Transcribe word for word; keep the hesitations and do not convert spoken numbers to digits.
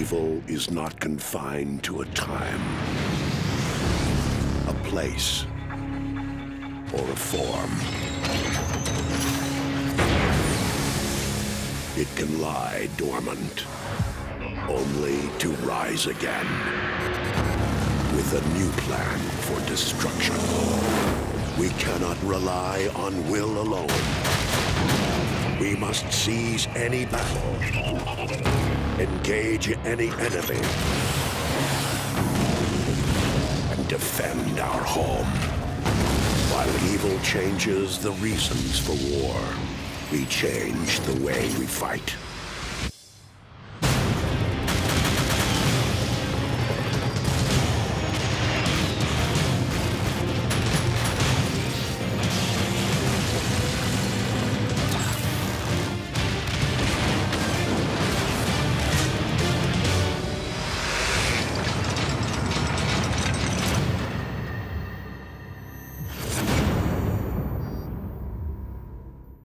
Evil is not confined to a time, a place, or a form. It can lie dormant, only to rise again with a new plan for destruction. We cannot rely on will alone. We must seize any battle, engage any enemy, and defend our home. While evil changes the reasons for war, we change the way we fight.